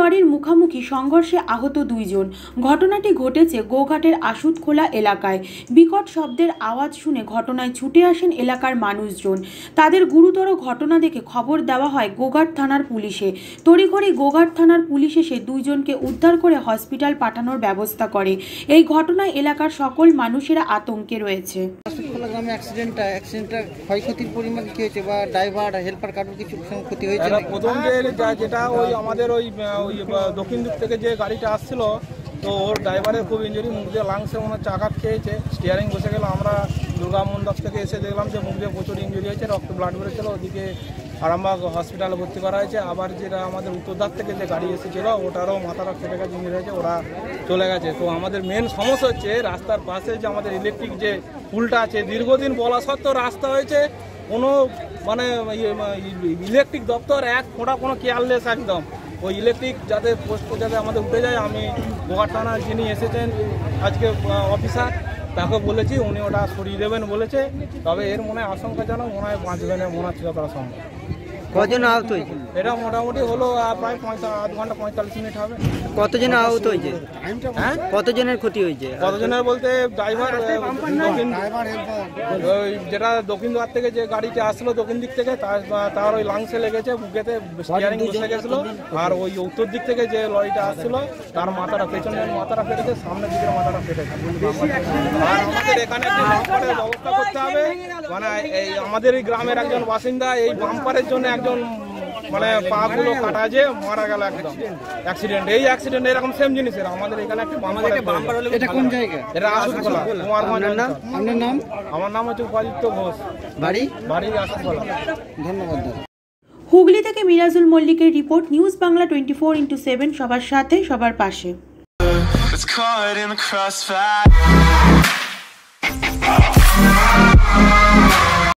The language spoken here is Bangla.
লরির মুখোমুখি সংঘর্ষে আহত 2 জন। ঘটনাটি ঘটেছে গোঘাটের আশুতখোলা এলাকায়। বিকট শব্দের আওয়াজ শুনে ঘটনায় ছুটে আসেন এলাকার মানুষজন। তাদের গুরুতর ঘটনা দেখে খবর দেওয়া হয় গোঘাট থানার পুলিশে। তড়িঘড়ি গোঘাট থানার পুলিশ এসে 2 জনকে উদ্ধার করে হসপিটাল পাঠানোর ব্যবস্থা করে। এই ঘটনায় এলাকার সকল মানুষেরা আতঙ্কে রয়েছে। আশুতখোলা গ্রামে অ্যাক্সিডেন্টটা ক্ষয়ক্ষতির পরিমাণ কি হয়েছে বা ড্রাইভার হেল্পার কারোর কিছু ক্ষতি হয়েছে? প্রথম যেটা ওই আমাদের ওই দক্ষিণ দিক থেকে যে গাড়িটা আসছিল, তো ওর ড্রাইভারের খুব ইঞ্জুরি, মুখ দিয়ে লাংসে মনে হচ্ছে আঘাত খেয়েছে, স্টিয়ারিং বসে গেল। আমরা দুর্গা মন্ডপ থেকে এসে দেখলাম যে মুখ দিয়ে প্রচুর ইঞ্জুরি হয়েছে, রক্ত ব্লাড বেরোচ্ছিল। ওদিকে আরামবাগ হসপিটালে ভর্তি করা হয়েছে। আবার যেটা আমাদের উত্তরদার থেকে যে গাড়ি এসেছিলো ওটারও মাথাটা ফেটে গেছে, ইঞ্জুরি হয়েছে, ওরা চলে গেছে। তো আমাদের মেন সমস্যা হচ্ছে রাস্তার পাশে যে আমাদের ইলেকট্রিক যে পুলটা আছে, দীর্ঘদিন বলা সত্ত্বেও রাস্তা হয়েছে, কোনো মানে ইলেকট্রিক দপ্তর এক ফোঁটা কোনো কেয়ারলেস একদম। ওই ইলেকট্রিক যাতে পোস্ট যাতে আমাদের উঠে যায়, আমি গোঘাট থানার যিনি এসেছেন আজকে অফিসার, তাকে বলেছি, উনি ওটা সরিয়ে দেবেন বলেছে। তবে এর মনে হয় আশঙ্কাজনক, মনে হয় বাঁচবেন মনে হচ্ছে যতটা সম্ভব। কজন আহত হয়েছে? এটা মোটামুটি হলো প্রায় 8 ঘন্টা 45 মিনিট হবে। কতজন আহত হয়েছে? হ্যাঁ, কতজনের ক্ষতি হয়েছে? কতজনের বলতে ড্রাইভার, যেটা দক্ষিণ দ্বার থেকে যে গাড়িটা আসলো দক্ষিণ দিক থেকে, তার ওই লাংসে লেগেছে, বুকেতে স্টিয়ারিং বসে গেছিল। আর ওই উত্তর দিক থেকে যে লরিটা আসছিল তার মাথাটা, পেছনের মাথাটা ফেটেছে, সামনের দিকের মাথাটা ফেটেছে। আর আমাদের এখানে একটি বাম্পারের ব্যবস্থা করতে হবে। মানে এই আমাদের এই গ্রামের একজন বাসিন্দা এই বাম্পারের জন্য একজন মানে পা গুলো কাটা যে মারা গেল একদম অ্যাক্সিডেন্ট। এই অ্যাক্সিডেন্ট এরকম সেম জিনিসের আমাদের এখানে একটা বাম্পার। এটা কোন জায়গা? এটা আশুতখোলা, কুমারগঞ্জ। আপনার নাম? আমার নাম হচ্ছে উপাদিত্য ঘোষ, বাড়ি আশুতখোলা। ধন্যবাদ। হুগলি থেকে মিরাজুল মল্লিকের রিপোর্ট, নিউজ বাংলা 24x7, সবার সাথে সবার পাশে।